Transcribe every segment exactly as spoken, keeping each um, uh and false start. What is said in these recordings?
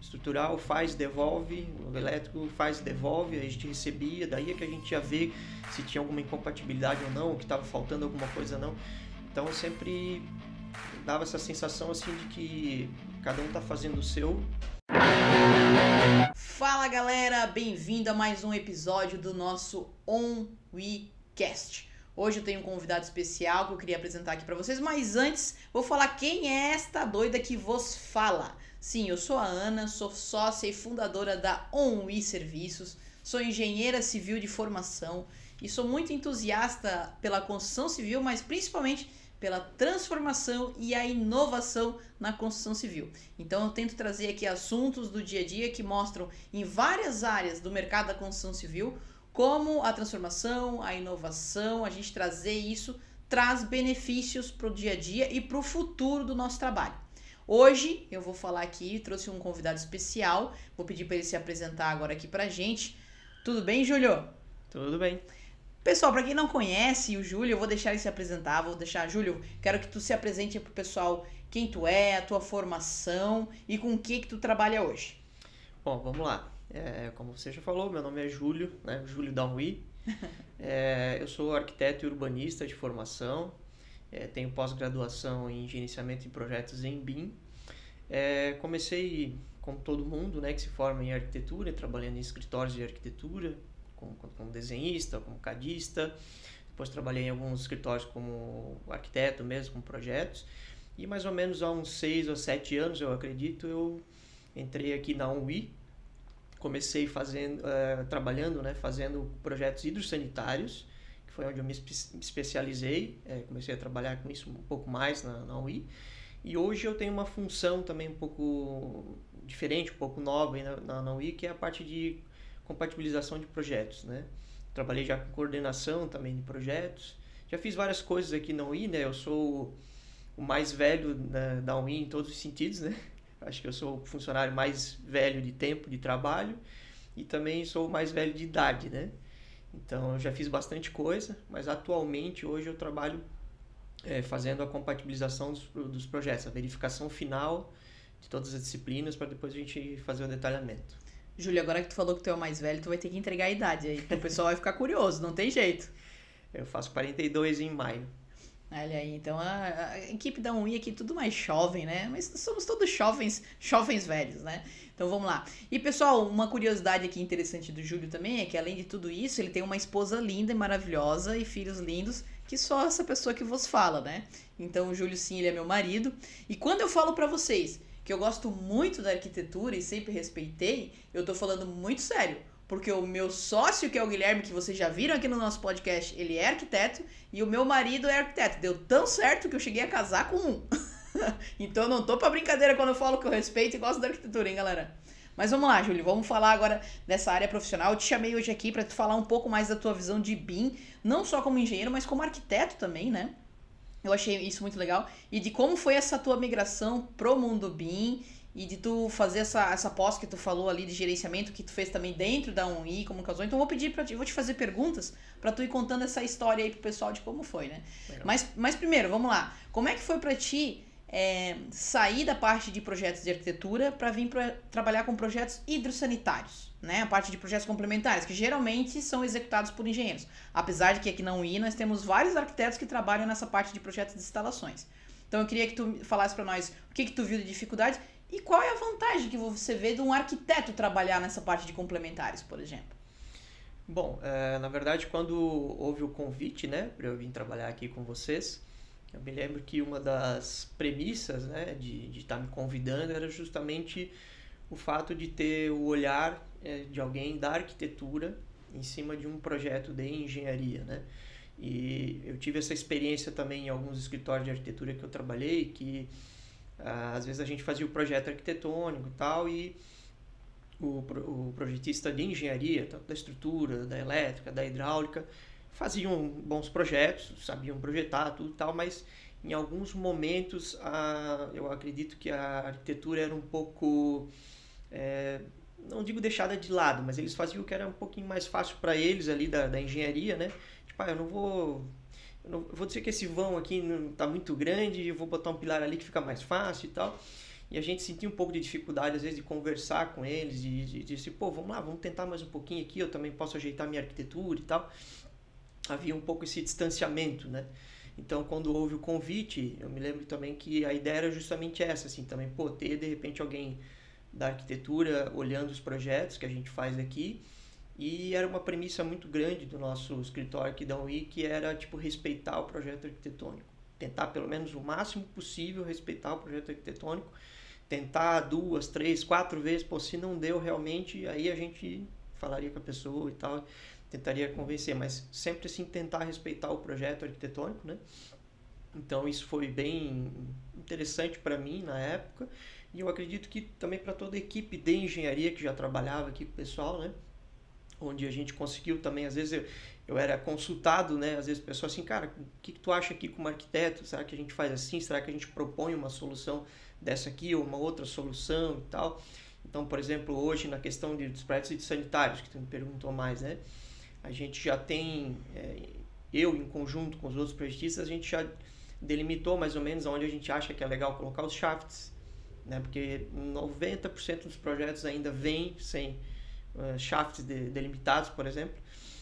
estrutural, faz, devolve, o elétrico faz, devolve, a gente recebia, daí é que a gente ia ver se tinha alguma incompatibilidade ou não, que estava faltando alguma coisa ou não. Então eu sempre dava essa sensação assim de que cada um está fazendo o seu. Fala galera, bem-vindo a mais um episódio do nosso OnWeCast. Hoje eu tenho um convidado especial que eu queria apresentar aqui para vocês, mas antes vou falar quem é esta doida que vos fala. Sim, eu sou a Ana, sou sócia e fundadora da OnWe Serviços, sou engenheira civil de formação e sou muito entusiasta pela construção civil, mas principalmente pela transformação e a inovação na construção civil. Então eu tento trazer aqui assuntos do dia a dia que mostram em várias áreas do mercado da construção civil como a transformação, a inovação, a gente trazer isso traz benefícios para o dia a dia e para o futuro do nosso trabalho. Hoje eu vou falar aqui, trouxe um convidado especial, vou pedir para ele se apresentar agora aqui para a gente. Tudo bem, Júlio? Tudo bem. Pessoal, para quem não conhece o Júlio, eu vou deixar ele se apresentar, vou deixar, Júlio, quero que tu se apresente para o pessoal quem tu é, a tua formação e com o que que tu trabalha hoje. Bom, vamos lá. É, como você já falou, meu nome é Júlio, né? Júlio da OnWe. É, eu sou arquiteto e urbanista de formação, é, tenho pós-graduação em gerenciamento de projetos em B I M. É, comecei, como todo mundo, né, que se forma em arquitetura, trabalhando em escritórios de arquitetura, como, como desenhista, como cadista. Depois trabalhei em alguns escritórios como arquiteto mesmo, com projetos. E mais ou menos há uns seis ou sete anos, eu acredito, eu entrei aqui na OnWe. Comecei fazendo, uh, trabalhando, né, fazendo projetos hidrossanitários, que foi onde eu me espe especializei. É, comecei a trabalhar com isso um pouco mais na, na OnWe. E hoje eu tenho uma função também um pouco diferente, um pouu nova aí na, na, na OnWe, que é a parte de compatibilização de projetos, né? Trabalhei já com coordenação também de projetos. Já fiz várias coisas aqui na OnWe, né? Eu sou o mais velho da, da OnWe em todos os sentidos, né? Acho que eu sou o funcionário mais velho de tempo de trabalho e também sou o mais velho de idade, né? Então eu já fiz bastante coisa, mas atualmente hoje eu trabalho é, fazendo a compatibilização dos, dos projetos, a verificação final de todas as disciplinas para depois a gente fazer o detalhamento. Júlio, agora que tu falou que tu é o mais velho, tu vai ter que entregar a idade aí, o pessoal vai ficar curioso, não tem jeito. Eu faço quarenta e dois em maio. Olha aí, então a, a equipe da OnWe aqui tudo mais jovem, né? Mas somos todos jovens, jovens velhos, né? Então vamos lá. E pessoal, uma curiosidade aqui interessante do Júlio também é que além de tudo isso, ele tem uma esposa linda e maravilhosa e filhos lindos, que só essa pessoa que vos fala, né? Então o Júlio sim, ele é meu marido. E quando eu falo pra vocês que eu gosto muito da arquitetura e sempre respeitei, eu tô falando muito sério. Porque o meu sócio, que é o Guilherme, que vocês já viram aqui no nosso podcast, ele é arquiteto e o meu marido é arquiteto. Deu tão certo que eu cheguei a casar com um. Então eu não tô pra brincadeira quando eu falo que eu respeito e gosto da arquitetura, hein, galera? Mas vamos lá, Júlio, vamos falar agora dessa área profissional. Eu te chamei hoje aqui pra tu falar um pouco mais da tua visão de B I M, não só como engenheiro, mas como arquiteto também, né? Eu achei isso muito legal. E de como foi essa tua migração pro mundo B I M e de tu fazer essa, essa pós que tu falou ali de gerenciamento que tu fez também dentro da OnWe, como casou. Então eu vou pedir pra ti, vou te fazer perguntas pra tu ir contando essa história aí pro pessoal de como foi, né? Mas, mas primeiro, vamos lá. Como é que foi pra ti é, sair da parte de projetos de arquitetura pra vir pra trabalhar com projetos hidrossanitários, né? A parte de projetos complementares, que geralmente são executados por engenheiros. Apesar de que aqui na OnWe nós temos vários arquitetos que trabalham nessa parte de projetos de instalações. Então eu queria que tu falasse pra nós o que que tu viu de dificuldade. E qual é a vantagem que você vê de um arquiteto trabalhar nessa parte de complementares, por exemplo? Bom, é, na verdade, quando houve o convite, né, para eu vir trabalhar aqui com vocês, eu me lembro que uma das premissas, né, de de estar me convidando era justamente o fato de ter o olhar é, de alguém da arquitetura em cima de um projeto de engenharia, né? E eu tive essa experiência também em alguns escritórios de arquitetura que eu trabalhei, que às vezes a gente fazia o projeto arquitetônico e tal, e o, o projetista de engenharia, tanto da estrutura, da elétrica, da hidráulica, faziam bons projetos, sabiam projetar tudo e tal, mas em alguns momentos a, eu acredito que a arquitetura era um pouco, é, não digo deixada de lado, mas eles faziam o que era um pouquinho mais fácil para eles ali da, da engenharia, né? Tipo, ah, eu não vou... Eu não, eu vou dizer que esse vão aqui não está muito grande, eu vou botar um pilar ali que fica mais fácil e tal. e a gente sentia um pouco de dificuldade, às vezes, de conversar com eles, de, de, de dizer, pô, vamos lá, vamos tentar mais um pouquinho aqui, eu também posso ajeitar minha arquitetura e tal. Havia um pouco esse distanciamento, né? Então, quando houve o convite, eu me lembro também que a ideia era justamente essa, assim, também, pô, ter, de repente, alguém da arquitetura olhando os projetos que a gente faz aqui. E era uma premissa muito grande do nosso escritório aqui da U I, que era, tipo, respeitar o projeto arquitetônico. Tentar, pelo menos, o máximo possível respeitar o projeto arquitetônico. Tentar duas, três, quatro vezes, pô, se não deu realmente, aí a gente falaria com a pessoa e tal, tentaria convencer, mas sempre, assim, tentar respeitar o projeto arquitetônico, né? Então, isso foi bem interessante para mim na época, e eu acredito que também para toda a equipe de engenharia que já trabalhava aqui com o pessoal, né? Onde a gente conseguiu também, às vezes eu, eu era consultado, né? Às vezes o pessoal assim, cara, o que, que tu acha aqui como arquiteto? Será que a gente faz assim? Será que a gente propõe uma solução dessa aqui ou uma outra solução e tal? Então, por exemplo, hoje na questão de, dos prédios sanitários, que tu me perguntou mais, né? A gente já tem, é, eu em conjunto com os outros projetistas, a gente já delimitou mais ou menos onde a gente acha que é legal colocar os shafts, né? Porque noventa por cento dos projetos ainda vêm sem uh, shafts de, delimitados, por exemplo.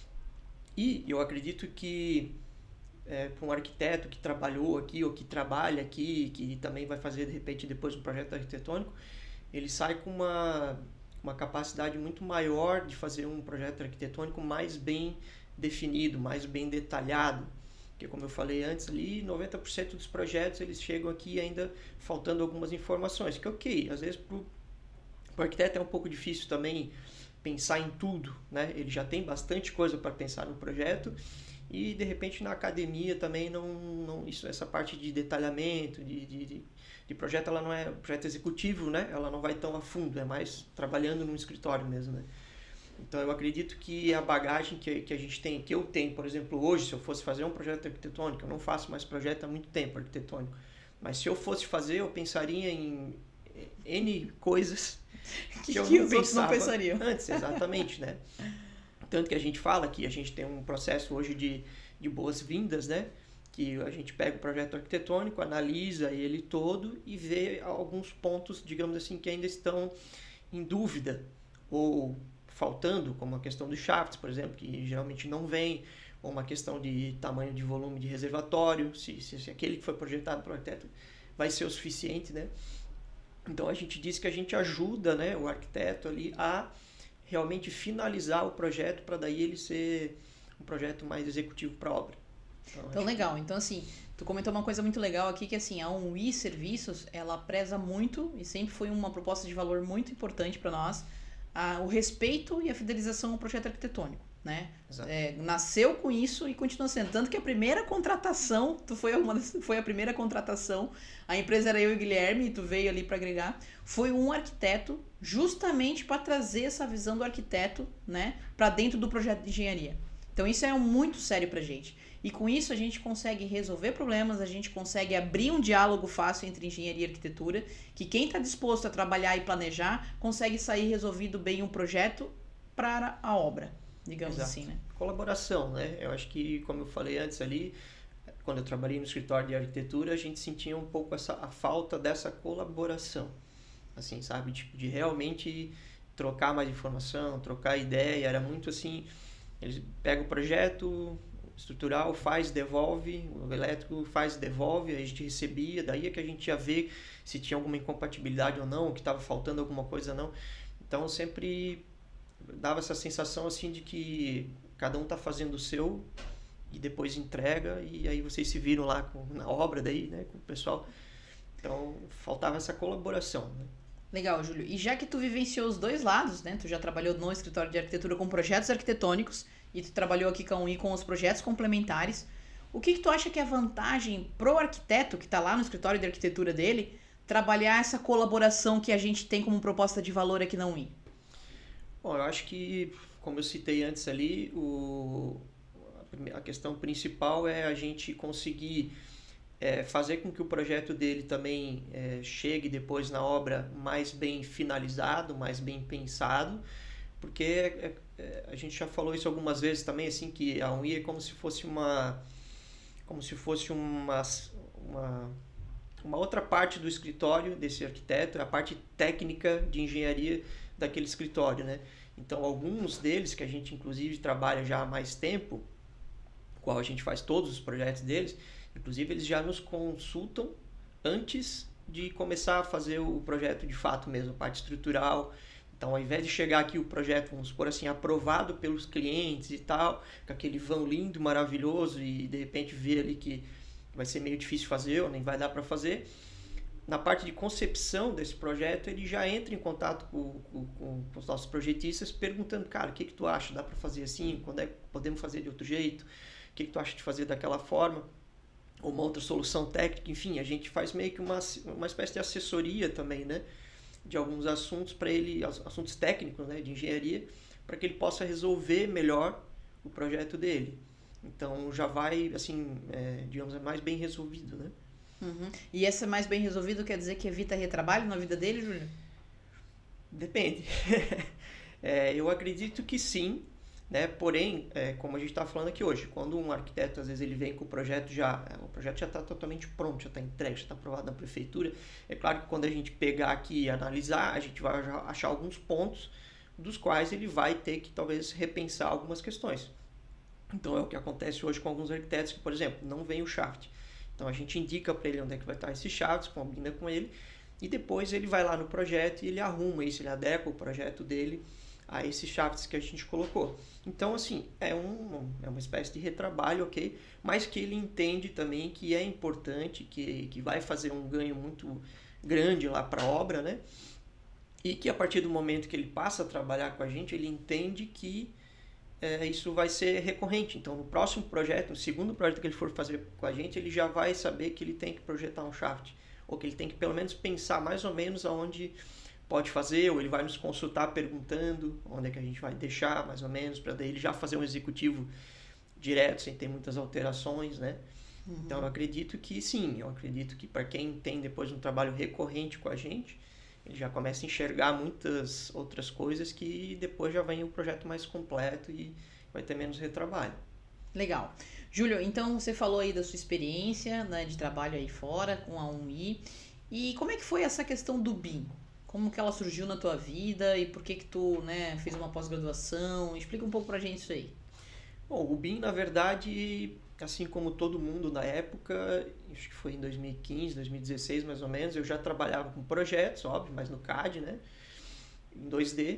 E eu acredito que é, para um arquiteto que trabalhou aqui ou que trabalha aqui, que também vai fazer de repente depois um projeto arquitetônico, ele sai com uma, uma capacidade muito maior de fazer um projeto arquitetônico mais bem definido, mais bem detalhado. Porque, como eu falei antes ali, noventa por cento dos projetos eles chegam aqui ainda faltando algumas informações. Que ok, às vezes para o arquiteto é um pouco difícil também pensar em tudo, né? Ele já tem bastante coisa para pensar no projeto e de repente na academia também não, não isso, essa parte de detalhamento, de, de, de projeto, ela não é projeto executivo, né? Ela não vai tão a fundo, é mais trabalhando num escritório mesmo, né? Então eu acredito que a bagagem que, que a gente tem, que eu tenho, por exemplo, hoje, se eu fosse fazer um projeto arquitetônico, eu não faço mais projeto há muito tempo arquitetônico, mas se eu fosse fazer, eu pensaria em N coisas que, que eu que não os outros não pensariam antes, exatamente, né? Tanto que a gente fala que a gente tem um processo hoje de, de boas-vindas, né? Que a gente pega o projeto arquitetônico, analisa ele todo e vê alguns pontos, digamos assim, que ainda estão em dúvida ou faltando, como a questão dos shafts, por exemplo, que geralmente não vem, ou uma questão de tamanho de volume de reservatório, se, se, se aquele que foi projetado para o arquiteto vai ser o suficiente, né? Então a gente diz que a gente ajuda, né, o arquiteto ali a realmente finalizar o projeto para daí ele ser um projeto mais executivo para a obra. Então, então legal. Que... Então assim, tu comentou uma coisa muito legal aqui que assim, a U I Serviços, ela preza muito e sempre foi uma proposta de valor muito importante para nós, a, o respeito e a fidelização ao projeto arquitetônico. Né? É, nasceu com isso e continua sendo. Tanto que a primeira contratação, tu foi, uma, foi a primeira contratação, a empresa era eu e o Guilherme, e tu veio ali para agregar, foi um arquiteto justamente para trazer essa visão do arquiteto, né, para dentro do projeto de engenharia. Então isso é muito sério pra gente. E com isso a gente consegue resolver problemas, a gente consegue abrir um diálogo fácil entre engenharia e arquitetura, que quem está disposto a trabalhar e planejar consegue sair resolvido bem um projeto para a obra. Digamos Exato. Assim, né? Colaboração, né? Eu acho que, como eu falei antes ali, quando eu trabalhei no escritório de arquitetura, a gente sentia um pouco essa, a falta dessa colaboração. Assim, sabe? Tipo, de realmente trocar mais informação, trocar ideia. Era muito assim, eles pegam o projeto estrutural, faz, devolve, o elétrico faz, devolve, aí a gente recebia, daí é que a gente ia ver se tinha alguma incompatibilidade ou não, que estava faltando alguma coisa ou não. Então, sempre... dava essa sensação assim de que cada um tá fazendo o seu e depois entrega e aí vocês se viram lá com, na obra daí, né, com o pessoal. Então faltava essa colaboração, né? Legal, Júlio. E já que tu vivenciou os dois lados, né, tu já trabalhou no escritório de arquitetura com projetos arquitetônicos e tu trabalhou aqui com a U I com os projetos complementares, o que que tu acha que é a vantagem pro arquiteto que tá lá no escritório de arquitetura dele trabalhar essa colaboração que a gente tem como proposta de valor aqui na U I? Bom, eu acho que, como eu citei antes ali, o, a questão principal é a gente conseguir é, fazer com que o projeto dele também é, chegue depois na obra mais bem finalizado, mais bem pensado, porque é, é, a gente já falou isso algumas vezes também, assim, que a U I é como se fosse uma, como se fosse uma, uma Uma outra parte do escritório desse arquiteto é a parte técnica de engenharia daquele escritório, né? Então, alguns deles, que a gente inclusive trabalha já há mais tempo, qual a gente faz todos os projetos deles, inclusive eles já nos consultam antes de começar a fazer o projeto de fato mesmo, a parte estrutural. Então, ao invés de chegar aqui o projeto, vamos supor assim, aprovado pelos clientes e tal, com aquele vão lindo, maravilhoso, e de repente ver ali que vai ser meio difícil fazer ou nem vai dar para fazer, na parte de concepção desse projeto, ele já entra em contato com, com, com os nossos projetistas perguntando, cara, o que, que tu acha? Dá para fazer assim? Quando é que podemos fazer de outro jeito? O que, que tu acha de fazer daquela forma? Ou uma outra solução técnica? Enfim, a gente faz meio que uma, uma espécie de assessoria também, né? De alguns assuntos para ele, assuntos técnicos, né, de engenharia, para que ele possa resolver melhor o projeto dele. Então já vai, assim, é, digamos, é mais bem resolvido, né? Uhum. E essa mais bem resolvido quer dizer que evita retrabalho na vida dele, Júlio? Depende. é, eu acredito que sim, né? Porém, é, como a gente está falando aqui hoje, quando um arquiteto, às vezes, ele vem com o projeto já, o projeto já está totalmente pronto, já está entregue, já está aprovado na prefeitura, é claro que quando a gente pegar aqui e analisar, a gente vai achar alguns pontos dos quais ele vai ter que, talvez, repensar algumas questões. Então, é o que acontece hoje com alguns arquitetos que, por exemplo, não vem o shaft. Então, a gente indica para ele onde é que vai estar esses shafts, combina com ele, e depois ele vai lá no projeto e ele arruma isso, ele adequa o projeto dele a esses shafts que a gente colocou. Então, assim, é, um, é uma espécie de retrabalho, ok? Mas que ele entende também que é importante, que, que vai fazer um ganho muito grande lá para a obra, né? E que a partir do momento que ele passa a trabalhar com a gente, ele entende que é, isso vai ser recorrente. Então, no próximo projeto, no segundo projeto que ele for fazer com a gente, ele já vai saber que ele tem que projetar um shaft, ou que ele tem que pelo menos pensar mais ou menos aonde pode fazer, ou ele vai nos consultar perguntando onde é que a gente vai deixar, mais ou menos, para daí ele já fazer um executivo direto, sem ter muitas alterações, né? Uhum. Então, eu acredito que sim, eu acredito que para quem tem depois um trabalho recorrente com a gente, ele já começa a enxergar muitas outras coisas que depois já vem um projeto mais completo e vai ter menos retrabalho. Legal. Júlio, então você falou aí da sua experiência, né, de trabalho aí fora com a U I, e como é que foi essa questão do B I M? Como que ela surgiu na tua vida e por que que tu, né, fez uma pós-graduação? Explica um pouco pra gente isso aí. Bom, o B I M, na verdade, assim como todo mundo na época, acho que foi em dois mil e quinze, dois mil e dezesseis mais ou menos, eu já trabalhava com projetos, óbvio, mas no C A D, né, em dois D.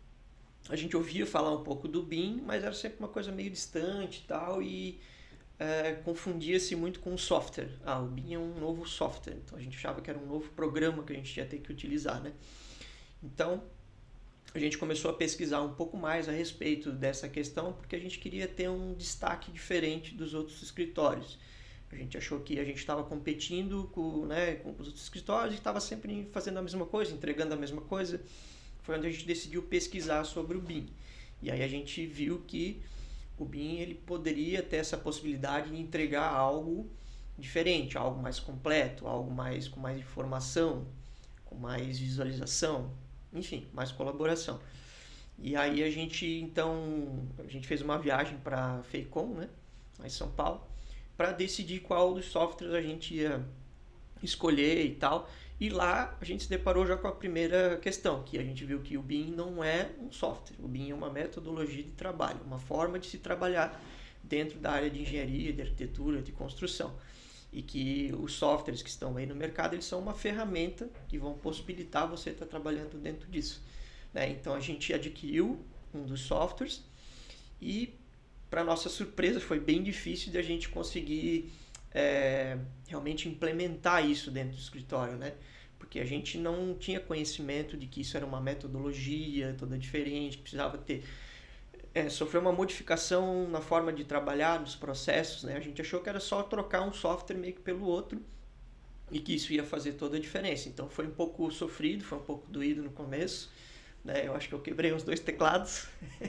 A gente ouvia falar um pouco do B I M, mas era sempre uma coisa meio distante e tal, e é, confundia-se muito com o software. Ah, o B I M é um novo software, então a gente achava que era um novo programa que a gente ia ter que utilizar, né? Então, a gente começou a pesquisar um pouco mais a respeito dessa questão, porque a gente queria ter um destaque diferente dos outros escritórios. A gente achou que a gente estava competindo com, né, com os outros escritórios e estava sempre fazendo a mesma coisa, entregando a mesma coisa. Foi onde a gente decidiu pesquisar sobre o B I M. E aí a gente viu que o B I M ele poderia ter essa possibilidade de entregar algo diferente, algo mais completo, algo mais com mais informação, com mais visualização, enfim, mais colaboração. E aí a gente, então, a gente fez uma viagem para a FEICOM, né, lá em São Paulo, para decidir qual dos softwares a gente ia escolher e tal. E lá a gente se deparou já com a primeira questão, que a gente viu que o B I M não é um software, o B I M é uma metodologia de trabalho, uma forma de se trabalhar dentro da área de engenharia, de arquitetura, de construção. E que os softwares que estão aí no mercado, eles são uma ferramenta que vão possibilitar você estar trabalhando dentro disso, né? Então a gente adquiriu um dos softwares e, para nossa surpresa, foi bem difícil de a gente conseguir é, realmente implementar isso dentro do escritório, né? Porque a gente não tinha conhecimento de que isso era uma metodologia toda diferente, que precisava ter... É, sofreu uma modificação na forma de trabalhar, nos processos, né? A gente achou que era só trocar um software meio que pelo outro e que isso ia fazer toda a diferença. Então foi um pouco sofrido, foi um pouco doído no começo, né? Eu acho que eu quebrei os dois teclados,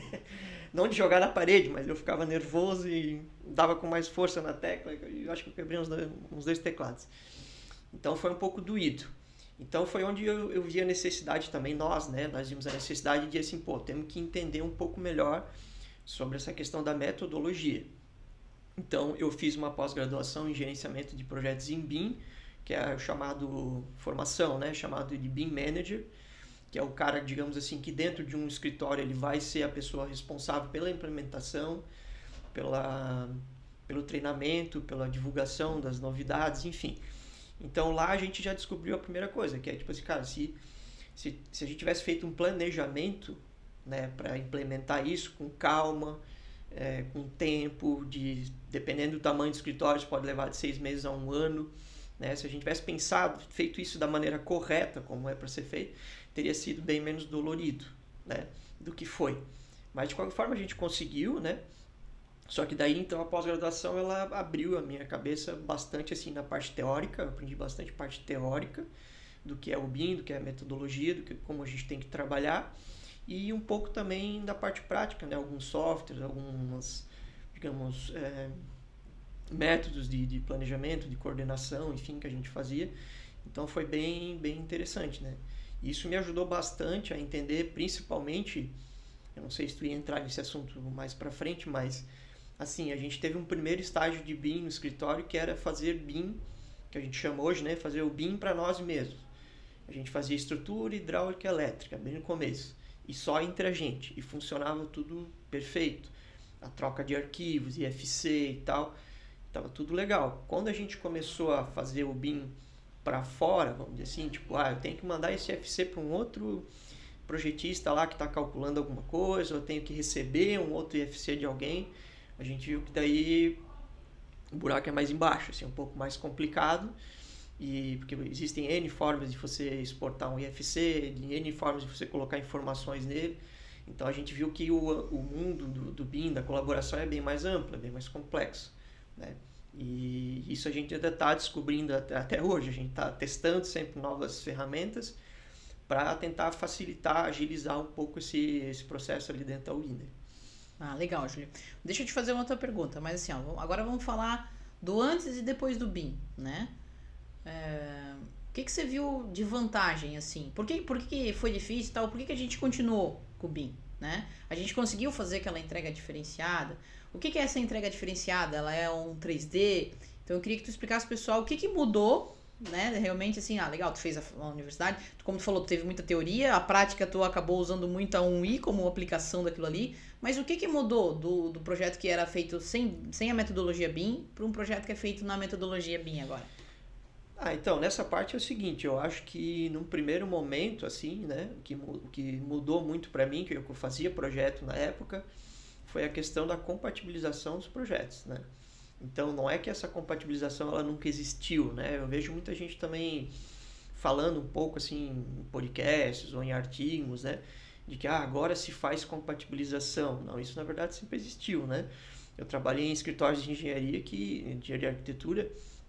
não de jogar na parede, mas eu ficava nervoso e dava com mais força na tecla, eu acho que eu quebrei uns dois, uns dois teclados. Então foi um pouco doído. Então foi onde eu, eu vi a necessidade também, nós, né, nós vimos a necessidade de assim, pô, temos que entender um pouco melhor sobre essa questão da metodologia. Então eu fiz uma pós-graduação em gerenciamento de projetos em B I M, que é o chamado formação, né? Chamado de Beam Manager, que é o cara, digamos assim, que dentro de um escritório ele vai ser a pessoa responsável pela implementação, pela, pelo treinamento, pela divulgação das novidades, enfim. Então lá a gente já descobriu a primeira coisa, que é tipo assim, cara, se, se, se a gente tivesse feito um planejamento, né, para implementar isso com calma, é, com tempo, de, dependendo do tamanho do escritório, isso pode levar de seis meses a um ano, né? Se a gente tivesse pensado, feito isso da maneira correta, como é para ser feito, teria sido bem menos dolorido, né, do que foi. Mas de qualquer forma a gente conseguiu, né? Só que daí então a pós-graduação ela abriu a minha cabeça bastante assim na parte teórica, eu aprendi bastante parte teórica do que é o B I M, do que é a metodologia, do que como a gente tem que trabalhar, e um pouco também da parte prática, né? Alguns softwares, algumas, digamos, é, métodos de, de planejamento, de coordenação, enfim, que a gente fazia. Então foi bem, bem interessante, né? Isso me ajudou bastante a entender, principalmente, eu não sei se tu ia entrar nesse assunto mais pra frente, mas assim, a gente teve um primeiro estágio de B I M no escritório que era fazer B I M, que a gente chama hoje, né? Fazer o B I M para nós mesmos. A gente fazia estrutura, hidráulica e elétrica, bem no começo. E só entre a gente. E funcionava tudo perfeito. A troca de arquivos, I F C e tal. Tava tudo legal. Quando a gente começou a fazer o B I M para fora, vamos dizer assim, tipo, ah, eu tenho que mandar esse I F C para um outro projetista lá que está calculando alguma coisa, eu tenho que receber um outro I F C de alguém, a gente viu que daí o buraco é mais embaixo, assim, um pouco mais complicado, e porque existem N formas de você exportar um I F C, de N formas de você colocar informações nele. Então a gente viu que o, o mundo do, do B I M, da colaboração, é bem mais amplo, é bem mais complexo, né? E isso a gente ainda está descobrindo até, até hoje, a gente está testando sempre novas ferramentas para tentar facilitar, agilizar um pouco esse, esse processo ali dentro da Winder. Ah, legal, Júlio. Deixa eu te fazer uma outra pergunta, mas assim, ó, agora vamos falar do antes e depois do B I M, né? É, o que, que você viu de vantagem, assim? Por que, por que foi difícil e tal? Por que, que a gente continuou com o B I M, né? A gente conseguiu fazer aquela entrega diferenciada. O que, que é essa entrega diferenciada? Ela é um três D? Então eu queria que tu explicasse pro pessoal o que, que mudou, né? Realmente, assim, ah, legal, tu fez a, a universidade, tu, como tu falou, tu teve muita teoria, a prática tu acabou usando muito a um i como aplicação daquilo ali, mas o que, que mudou do, do projeto que era feito sem, sem a metodologia B I M para um projeto que é feito na metodologia B I M agora? Ah, então, nessa parte é o seguinte, eu acho que num primeiro momento, assim, né, o que, o que mudou muito para mim, que eu fazia projeto na época, foi a questão da compatibilização dos projetos, né? Então, não é que essa compatibilização ela nunca existiu, né? Eu vejo muita gente também falando um pouco, assim, em podcasts ou em artigos, né, de que ah, agora se faz compatibilização. Não, isso na verdade sempre existiu, né? Eu trabalhei em escritórios de engenharia, que, de arquitetura.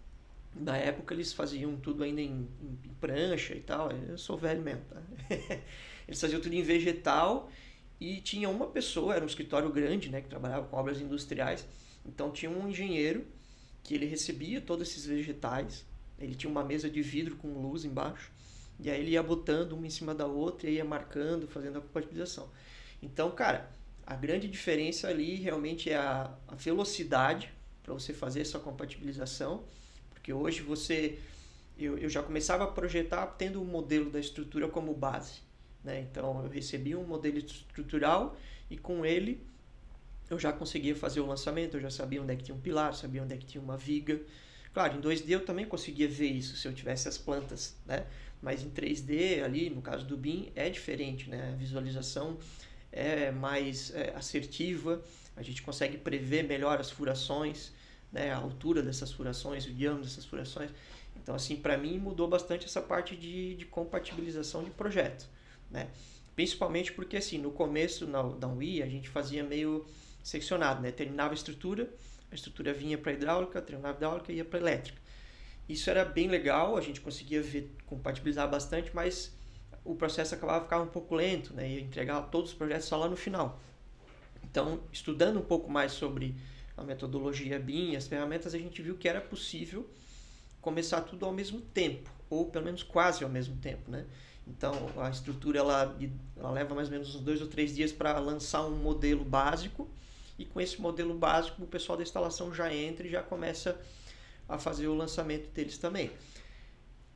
Na época eles faziam tudo ainda em, em prancha e tal, eu sou velho mesmo, tá? Eles faziam tudo em vegetal e tinha uma pessoa, era um escritório grande, né, que trabalhava com obras industriais, então tinha um engenheiro que ele recebia todos esses vegetais, ele tinha uma mesa de vidro com luz embaixo, e aí ele ia botando uma em cima da outra e ia marcando, fazendo a compatibilização. Então, cara, a grande diferença ali realmente é a, a velocidade para você fazer essa compatibilização. Porque hoje você, eu, eu já começava a projetar tendo o modelo da estrutura como base, né? Então eu recebi um modelo estrutural e com ele eu já conseguia fazer o lançamento, eu já sabia onde é que tinha um pilar, sabia onde é que tinha uma viga. Claro, em dois D eu também conseguia ver isso se eu tivesse as plantas, né? Mas em três D ali, no caso do B I M, é diferente, né? A visualização é mais é, assertiva, a gente consegue prever melhor as furações, né, a altura dessas furações, o diâmetro dessas furações. Então, assim, para mim mudou bastante essa parte de, de compatibilização de projeto, né? Principalmente porque, assim, no começo na, da U I a gente fazia meio seccionado, né? Terminava a estrutura, a estrutura vinha para hidráulica, terminava a hidráulica e ia para elétrica. Isso era bem legal, a gente conseguia ver, compatibilizar bastante, mas o processo acabava ficando um pouco lento, né? Ia entregar todos os projetos só lá no final. Então, estudando um pouco mais sobre a metodologia B I M, as ferramentas, a gente viu que era possível começar tudo ao mesmo tempo, ou pelo menos quase ao mesmo tempo, né? Então, a estrutura ela, ela leva mais ou menos uns dois ou três dias para lançar um modelo básico, e com esse modelo básico o pessoal da instalação já entra e já começa a fazer o lançamento deles também.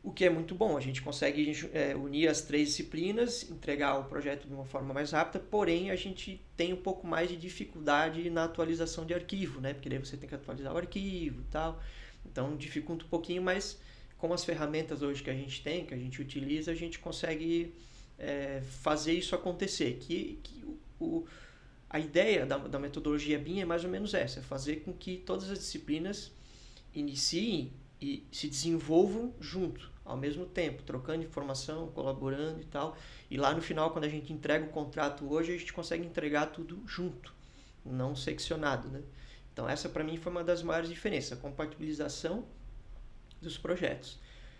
o que é muito bom. A gente consegue é, unir as três disciplinas, entregar o projeto de uma forma mais rápida, porém a gente tem um pouco mais de dificuldade na atualização de arquivo, né? Porque daí você tem que atualizar o arquivo e tal. Então dificulta um pouquinho, mas com as ferramentas hoje que a gente tem, que a gente utiliza, a gente consegue é, fazer isso acontecer. Que, que o, o, a ideia da, da metodologia B I M é mais ou menos essa, é fazer com que todas as disciplinas iniciem e se desenvolvam junto, ao mesmo tempo, trocando informação, colaborando e tal. E lá no final, quando a gente entrega o contrato hoje, a gente consegue entregar tudo junto, não seccionado, né? Então essa para mim foi uma das maiores diferenças, a compatibilização dos projetos.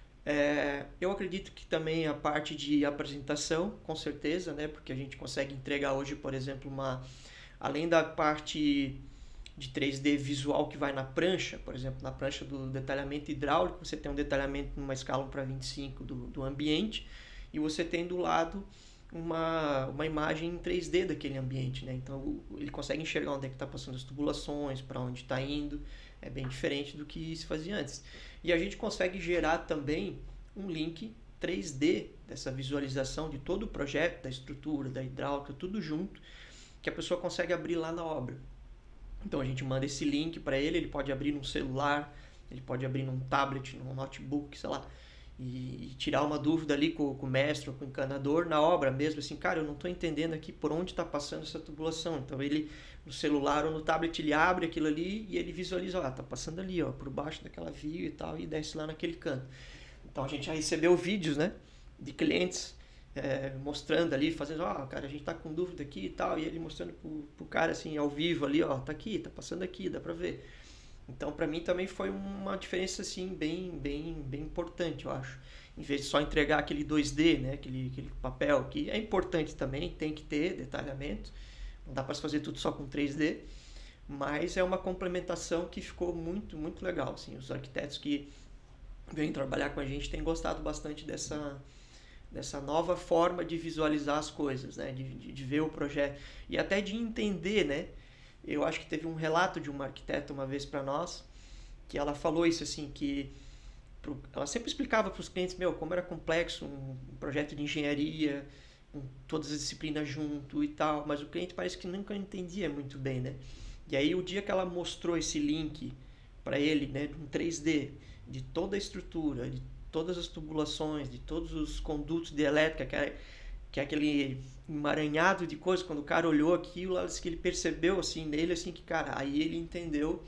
É, eu acredito que também a parte de apresentação, com certeza, né? Porque a gente consegue entregar hoje, por exemplo, uma, além da parte de três D visual que vai na prancha, por exemplo, na prancha do detalhamento hidráulico, você tem um detalhamento numa escala um para vinte e cinco do, do ambiente, e você tem do lado uma, uma imagem em três D daquele ambiente, né? Então ele consegue enxergar onde é que está passando as tubulações, para onde está indo, é bem diferente do que se fazia antes. E a gente consegue gerar também um link três D dessa visualização de todo o projeto, da estrutura, da hidráulica, tudo junto, que a pessoa consegue abrir lá na obra. Então a gente manda esse link para ele, ele pode abrir num celular, ele pode abrir num tablet, num notebook, sei lá, e, e tirar uma dúvida ali com, com o mestre ou com o encanador na obra mesmo, assim, cara, eu não estou entendendo aqui por onde está passando essa tubulação. Então ele, no celular ou no tablet, ele abre aquilo ali e ele visualiza, ó, tá passando ali, ó, por baixo daquela via e tal, e desce lá naquele canto. Então a gente já recebeu vídeos, né, de clientes É, mostrando ali, fazendo, ó, oh, cara, a gente tá com dúvida aqui e tal, e ele mostrando pro, pro cara, assim, ao vivo ali, ó, tá aqui, tá passando aqui, dá pra ver. Então, pra mim também foi uma diferença, assim, bem, bem, bem importante, eu acho. Em vez de só entregar aquele dois D, né, aquele, aquele papel, que é importante também, tem que ter detalhamento, não dá pra se fazer tudo só com três D, mas é uma complementação que ficou muito, muito legal, assim. Os arquitetos que vêm trabalhar com a gente têm gostado bastante dessa... dessa nova forma de visualizar as coisas, né? de, de, de ver o projeto e até de entender, né? Eu acho que teve um relato de uma arquiteta uma vez para nós, que ela falou isso assim, que pro, ela sempre explicava para os clientes, meu, como era complexo um, um projeto de engenharia, com todas as disciplinas junto e tal, mas o cliente parece que nunca entendia muito bem, né? E aí o dia que ela mostrou esse link para ele, né, um três D, de toda a estrutura, de todas as tubulações, de todos os condutos de elétrica, que é, que é aquele emaranhado de coisas, quando o cara olhou aquilo, que ele percebeu assim nele, assim que, cara, aí ele entendeu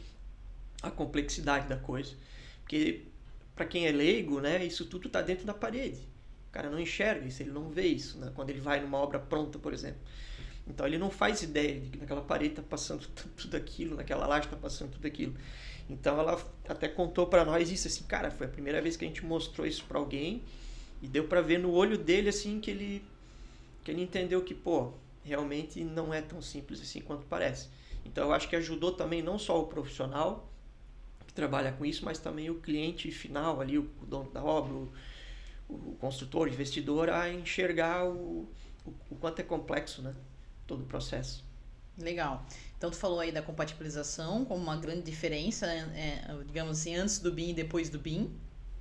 a complexidade da coisa. Porque para quem é leigo, né, isso tudo está dentro da parede. O cara não enxerga isso, ele não vê isso, né, quando ele vai numa obra pronta, por exemplo. Então ele não faz ideia de que naquela parede está passando tudo aquilo, naquela laje está passando tudo aquilo. Então ela até contou para nós isso assim, cara, foi a primeira vez que a gente mostrou isso para alguém e deu para ver no olho dele assim que ele que ele entendeu que, pô, realmente não é tão simples assim quanto parece. Então eu acho que ajudou também não só o profissional que trabalha com isso, mas também o cliente final ali, o dono da obra, o, o construtor, o investidor, a enxergar o, o, o quanto é complexo, né, todo o processo. Legal. Então tu falou aí da compatibilização como uma grande diferença, é, digamos assim, antes do B I M e depois do B I M.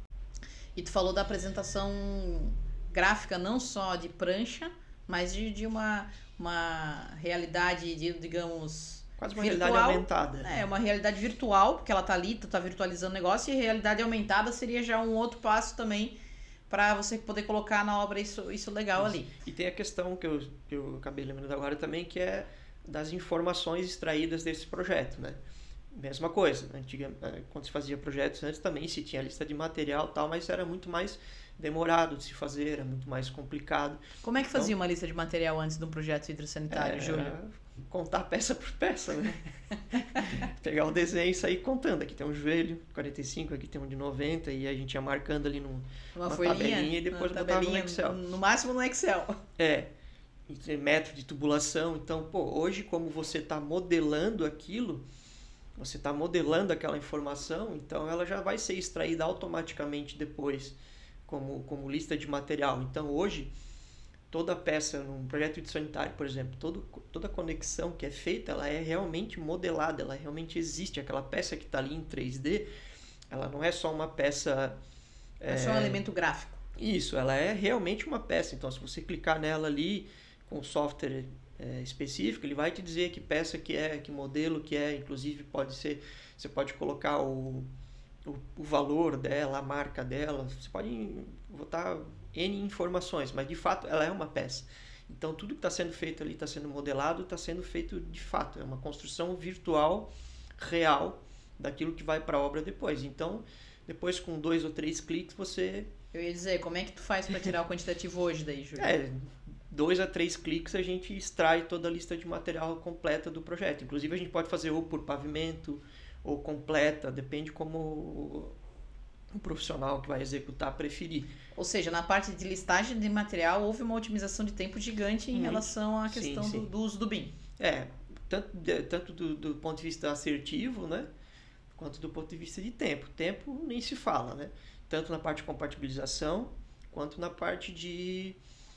E tu falou da apresentação gráfica não só de prancha, mas de, de uma, uma realidade, de, digamos, quase uma virtual, realidade aumentada. É, uma realidade virtual, porque ela tá ali, tu tá virtualizando o negócio, e realidade aumentada seria já um outro passo também para você poder colocar na obra isso, isso legal isso. ali. E tem a questão que eu, que eu acabei lembrando agora também, que é das informações extraídas desse projeto, né? Mesma coisa, antiga, quando se fazia projetos antes também se tinha lista de material e tal, mas era muito mais demorado de se fazer, era muito mais complicado. Como é que fazia então, uma lista de material antes de um projeto hidrossanitário, é, Júlio? Contar peça por peça, né? Pegar o desenho e sair contando. Aqui tem um joelho quarenta e cinco, aqui tem um de noventa, e a gente ia marcando ali num, uma, uma folhinha, tabelinha e depois uma botava no Excel. No máximo no Excel. É. Metro de tubulação. Então, pô, hoje como você está modelando aquilo, você está modelando aquela informação, então ela já vai ser extraída automaticamente depois como, como lista de material. Então hoje, toda peça num projeto hidrossanitário, por exemplo, todo, toda conexão que é feita, ela é realmente modelada, ela realmente existe. Aquela peça que está ali em três D, ela não é só uma peça É só um elemento gráfico. Isso, ela é realmente uma peça. Então, se você clicar nela ali com o software é, específico, ele vai te dizer que peça que é, que modelo que é. Inclusive, pode ser, você pode colocar o, o, o valor dela, a marca dela. Você pode botar N informações, mas de fato ela é uma peça. Então, tudo que está sendo feito ali, está sendo modelado, está sendo feito de fato. É uma construção virtual, real, daquilo que vai para a obra depois. Então, depois com dois ou três cliques, você... Eu ia dizer, como é que tu faz para tirar o quantitativo hoje daí, Júlio? É, dois a três cliques a gente extrai toda a lista de material completa do projeto. Inclusive, a gente pode fazer ou por pavimento, ou completa, depende como o profissional que vai executar preferir. Ou seja, na parte de listagem de material, houve uma otimização de tempo gigante em Muito. relação à questão Sim, sim. Do, do uso do B I M. É, tanto, de, tanto do, do ponto de vista assertivo, né, quanto do ponto de vista de tempo. Tempo nem se fala, né? Tanto na parte de compatibilização, quanto na parte de,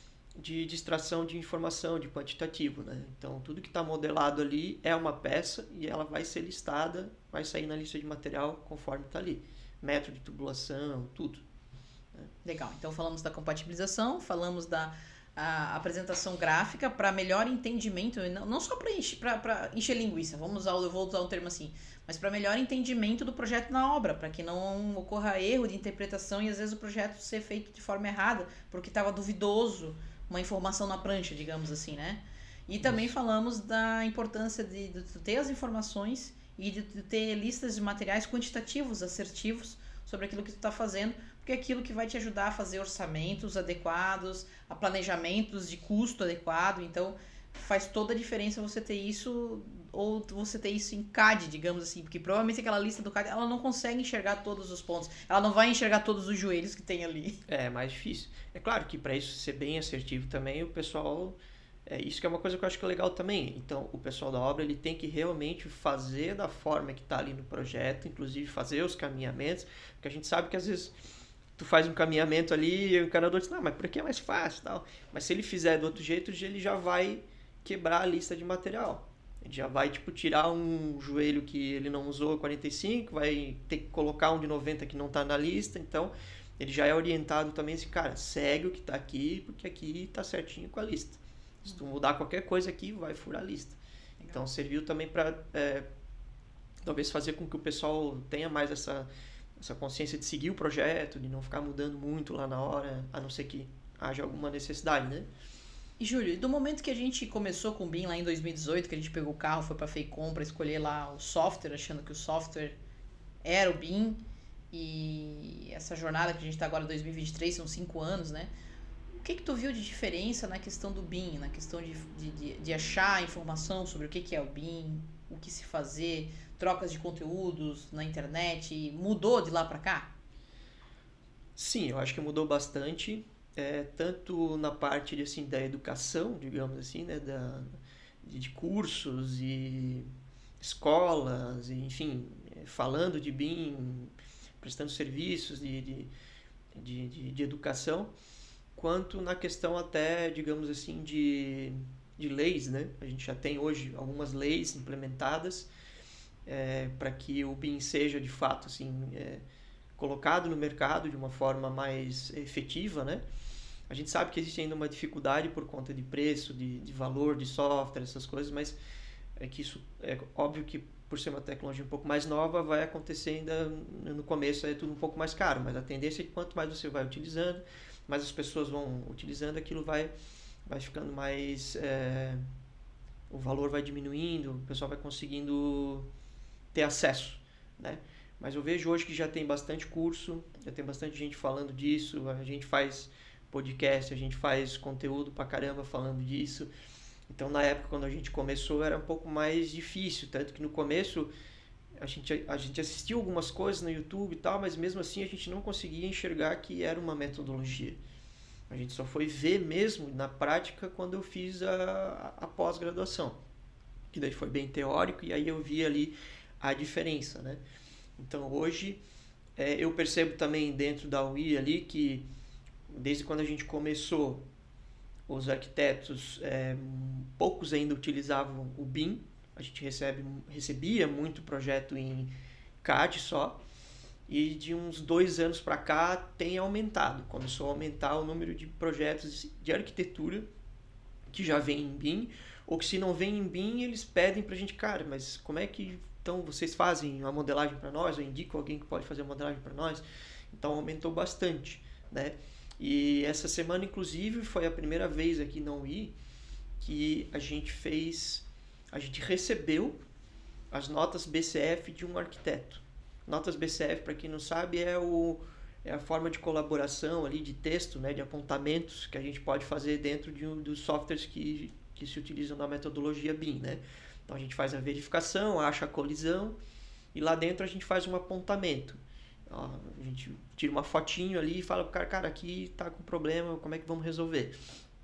de, de extração de informação, de quantitativo, né? Então, tudo que está modelado ali é uma peça e ela vai ser listada, vai sair na lista de material conforme está ali. Metro de tubulação, tudo. Né? Legal, então falamos da compatibilização, falamos da a apresentação gráfica para melhor entendimento, não, não só para encher, encher linguiça, vamos usar, eu vou usar um termo assim, mas para melhor entendimento do projeto na obra, para que não ocorra erro de interpretação e às vezes o projeto ser feito de forma errada, porque estava duvidoso uma informação na prancha, digamos assim, né? E também Isso. falamos da importância de, de ter as informações e de, de ter listas de materiais quantitativos, assertivos, sobre aquilo que tu está fazendo, porque é aquilo que vai te ajudar a fazer orçamentos adequados, a planejamentos de custo adequado. Então, faz toda a diferença você ter isso ou você ter isso em C A D, digamos assim, porque provavelmente aquela lista do C A D, ela não consegue enxergar todos os pontos, ela não vai enxergar todos os joelhos que tem ali. É mais difícil. É claro que para isso ser bem assertivo também, o pessoal... É, isso que é uma coisa que eu acho que é legal também. Então, o pessoal da obra ele tem que realmente fazer da forma que está ali no projeto, inclusive fazer os caminhamentos, porque a gente sabe que às vezes tu faz um caminhamento ali e o encanador diz, não, mas por aqui é mais fácil, tal. Mas se ele fizer do outro jeito, ele já vai quebrar a lista de material. Ele já vai, tipo, tirar um joelho que ele não usou, quarenta e cinco, vai ter que colocar um de noventa que não está na lista, então ele já é orientado também assim, cara, segue o que está aqui, porque aqui está certinho com a lista. Se tu mudar qualquer coisa aqui, vai furar a lista. Legal. Então, serviu também para, é, talvez, fazer com que o pessoal tenha mais essa, essa consciência de seguir o projeto, de não ficar mudando muito lá na hora, a não ser que haja alguma necessidade, né? E, Júlio, do momento que a gente começou com o B I M lá em dois mil e dezoito, que a gente pegou o carro, foi para a Feicom para escolher lá o software, achando que o software era o B I M, e essa jornada que a gente está agora em dois mil e vinte e três, são cinco anos, né? O que que tu viu de diferença na questão do B I M, na questão de, de, de achar informação sobre o que que é o B I M, o que se fazer, trocas de conteúdos na internet, mudou de lá para cá? Sim, eu acho que mudou bastante, é, tanto na parte de, assim, da educação, digamos assim, né, da, de, de cursos e escolas, e, enfim, falando de B I M, prestando serviços de, de, de, de, de educação, quanto na questão até, digamos assim, de, de leis, né? A gente já tem hoje algumas leis implementadas é, para que o B I M seja, de fato, assim, é, colocado no mercado de uma forma mais efetiva, né? A gente sabe que existe ainda uma dificuldade por conta de preço, de, de valor de software, essas coisas, mas é que isso é óbvio que por ser uma tecnologia um pouco mais nova, vai acontecer ainda no começo, é tudo um pouco mais caro, mas a tendência é que quanto mais você vai utilizando, mais as pessoas vão utilizando, aquilo vai, vai ficando mais... É, o valor vai diminuindo, o pessoal vai conseguindo ter acesso, né? Mas eu vejo hoje que já tem bastante curso, já tem bastante gente falando disso, a gente faz podcast, a gente faz conteúdo pra caramba falando disso. Então, na época, quando a gente começou, era um pouco mais difícil, tanto que no começo a gente, a gente assistia algumas coisas no YouTube e tal, mas mesmo assim a gente não conseguia enxergar que era uma metodologia. A gente só foi ver mesmo na prática quando eu fiz a, a pós-graduação, que daí foi bem teórico e aí eu vi ali a diferença, né? Então, hoje, é, eu percebo também dentro da U I ali que desde quando a gente começou, os arquitetos, é, poucos ainda utilizavam o B I M, a gente recebe, recebia muito projeto em C A D só, e de uns dois anos para cá tem aumentado. Começou a aumentar o número de projetos de arquitetura que já vem em B I M, ou que se não vem em B I M, eles pedem para a gente, cara, mas como é que então vocês fazem a modelagem para nós, ou indicam alguém que pode fazer a modelagem para nós? Então aumentou bastante, né? E essa semana, inclusive, foi a primeira vez aqui na U I que a gente fez, a gente recebeu as notas B C F de um arquiteto. Notas B C F, para quem não sabe, é, o, é a forma de colaboração ali de texto, né, de apontamentos que a gente pode fazer dentro de um dos softwares que, que se utilizam na metodologia B I M, né? Então a gente faz a verificação, acha a colisão e lá dentro a gente faz um apontamento. Ó, a gente tira uma fotinho ali e fala pro cara, cara, aqui está com problema, como é que vamos resolver?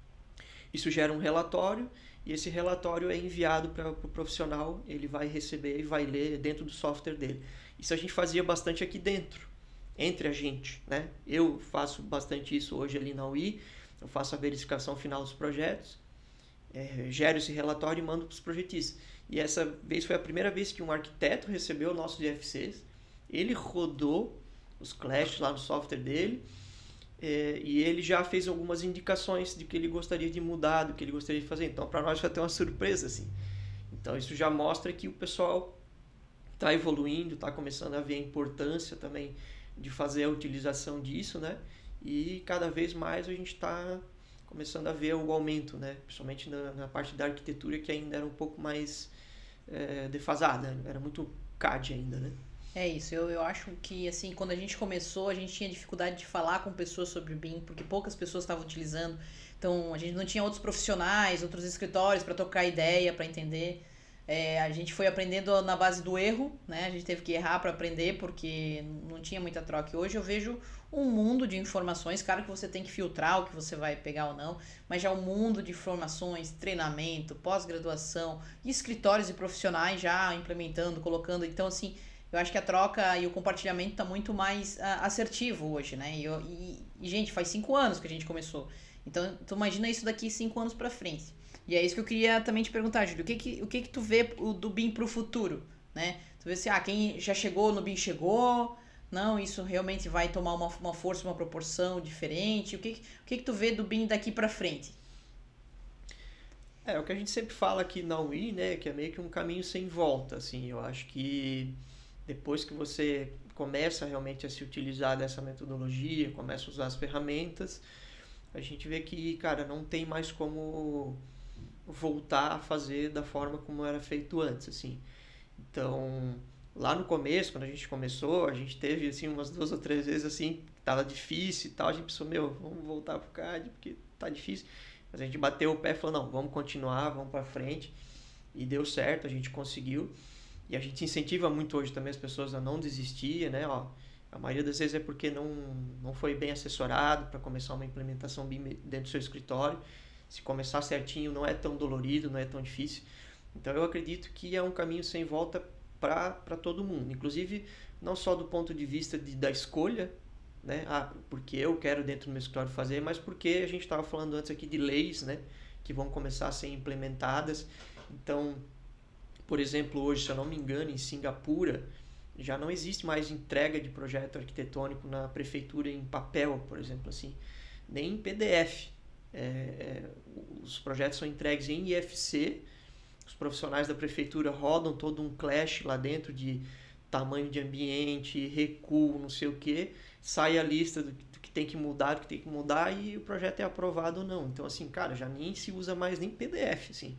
Isso gera um relatório e esse relatório é enviado para o pro profissional, ele vai receber e vai ler dentro do software dele. Isso a gente fazia bastante aqui dentro, entre a gente, né? Eu faço bastante isso hoje ali na U I, eu faço a verificação final dos projetos, é, gero esse relatório e mando para os projetistas. E essa vez foi a primeira vez que um arquiteto recebeu nossos I F Cs, ele rodou os clashes lá no software dele, é, e ele já fez algumas indicações de que ele gostaria de mudar, do que ele gostaria de fazer. Então, para nós foi até uma surpresa, assim. Então, isso já mostra que o pessoal está evoluindo, está começando a ver a importância também de fazer a utilização disso, né? E cada vez mais a gente está começando a ver o aumento, né? Principalmente na, na parte da arquitetura, que ainda era um pouco mais é, defasada, era muito C A D ainda, né? É isso, eu, eu acho que assim, quando a gente começou, a gente tinha dificuldade de falar com pessoas sobre B I M, porque poucas pessoas estavam utilizando, então a gente não tinha outros profissionais, outros escritórios para trocar ideia, para entender. É, a gente foi aprendendo na base do erro, né? A gente teve que errar para aprender, porque não tinha muita troca. E hoje eu vejo um mundo de informações, claro que você tem que filtrar o que você vai pegar ou não, mas já um mundo de informações, treinamento, pós-graduação, escritórios e profissionais já implementando, colocando. Então, assim, eu acho que a troca e o compartilhamento está muito mais uh, assertivo hoje, né? E, eu, e, e, gente, faz cinco anos que a gente começou. Então, tu imagina isso daqui cinco anos para frente. E é isso que eu queria também te perguntar, Júlio. O que que, o que, que tu vê do B I M para o futuro, né? Tu vê se, ah, quem já chegou no B I M chegou, não, isso realmente vai tomar uma, uma força, uma proporção diferente. O que, o que, que tu vê do B I M daqui para frente? É, o que a gente sempre fala aqui na U I, né, que é meio que um caminho sem volta, assim. Eu acho que depois que você começa realmente a se utilizar dessa metodologia, começa a usar as ferramentas, a gente vê que, cara, não tem mais como voltar a fazer da forma como era feito antes, assim. Então, lá no começo, quando a gente começou, a gente teve, assim, umas duas ou três vezes, assim, que tava difícil e tal, a gente pensou, meu, vamos voltar pro C A D, porque tá difícil. Mas a gente bateu o pé e falou, não, vamos continuar, vamos para frente. E deu certo, a gente conseguiu. E a gente incentiva muito hoje também as pessoas a não desistir, né? Ó, a maioria das vezes é porque não, não foi bem assessorado para começar uma implementação B I M dentro do seu escritório. Se começar certinho não é tão dolorido, não é tão difícil. Então eu acredito que é um caminho sem volta para todo mundo. Inclusive, não só do ponto de vista de, da escolha, né? Ah, porque eu quero dentro do meu escritório fazer, mas porque a gente estava falando antes aqui de leis, né? Que vão começar a ser implementadas. Então, por exemplo, hoje, se eu não me engano, em Singapura, já não existe mais entrega de projeto arquitetônico na prefeitura em papel, por exemplo, assim, nem em P D F. É, é, os projetos são entregues em I F C, os profissionais da prefeitura rodam todo um clash lá dentro de tamanho de ambiente, recuo, não sei o que, sai a lista do que tem que mudar, do que tem que mudar e o projeto é aprovado ou não. Então, assim, cara, já nem se usa mais nem P D F, assim.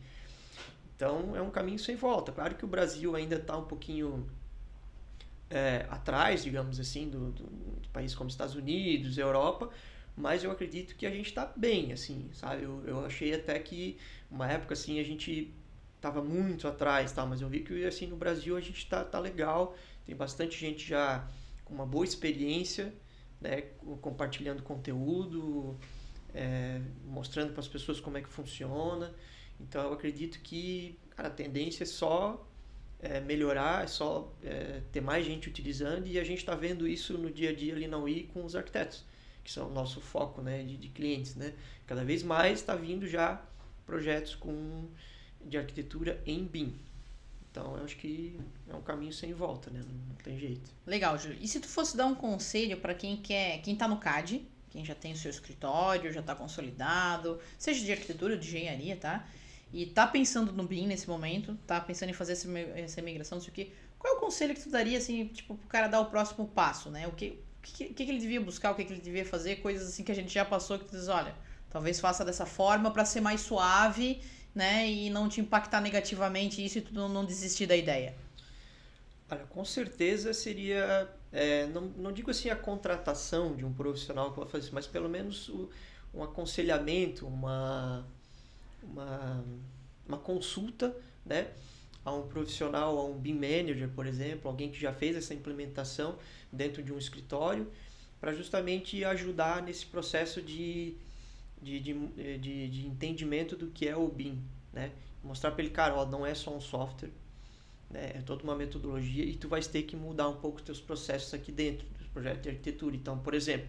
Então, é um caminho sem volta. Claro que o Brasil ainda está um pouquinho é, atrás, digamos assim, do, do, de países como Estados Unidos, Europa, mas eu acredito que a gente está bem, assim, sabe? Eu, eu achei até que uma época, assim, a gente estava muito atrás, tá? Mas eu vi que, assim, no Brasil a gente está tá legal, tem bastante gente já com uma boa experiência, né? Compartilhando conteúdo, é, mostrando para as pessoas como é que funciona. Então eu acredito que, cara, a tendência é só é, melhorar, é só é, ter mais gente utilizando, e a gente está vendo isso no dia a dia ali na U I com os arquitetos, que são o nosso foco, né, de, de clientes, né? Cada vez mais está vindo já projetos com, de arquitetura em B I M. Então, eu acho que é um caminho sem volta, né? Não, não tem jeito. Legal, Júlio. E se tu fosse dar um conselho para quem quer, quem tá no C A D, quem já tem o seu escritório, já tá consolidado, seja de arquitetura ou de engenharia, tá? E tá pensando no B I M nesse momento, tá pensando em fazer essa, essa migração, não sei o quê. Qual é o conselho que tu daria, assim, tipo, pro cara dar o próximo passo, né? O que, o que, o que ele devia buscar, o que, que ele devia fazer, coisas assim que a gente já passou, que tu diz, olha, talvez faça dessa forma para ser mais suave, né? E não te impactar negativamente isso e tu não, não desistir da ideia. Olha, com certeza seria, é, não, não digo assim a contratação de um profissional que vai fazer isso, mas pelo menos o, um aconselhamento, uma, uma, uma consulta, né, a um profissional, a um B I M Manager, por exemplo, alguém que já fez essa implementação dentro de um escritório, para justamente ajudar nesse processo de, de, de, de, de entendimento do que é o B I M, né? Mostrar para ele, cara, ó, não é só um software, né? É toda uma metodologia e tu vais ter que mudar um pouco os teus processos aqui dentro dos projetos de arquitetura. Então, por exemplo,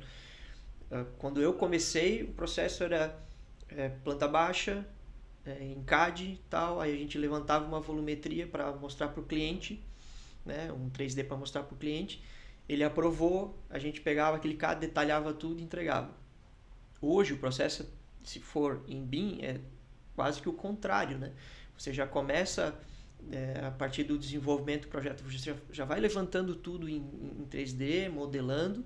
quando eu comecei, o processo era é, planta baixa, é, em C A D e tal, aí a gente levantava uma volumetria para mostrar para o cliente, né? Um três D para mostrar para o cliente, ele aprovou, a gente pegava aquele C A D, detalhava tudo e entregava. Hoje o processo, se for em B I M, é quase que o contrário, né? Você já começa... É, a partir do desenvolvimento do projeto, você já, já vai levantando tudo em, em três D, modelando,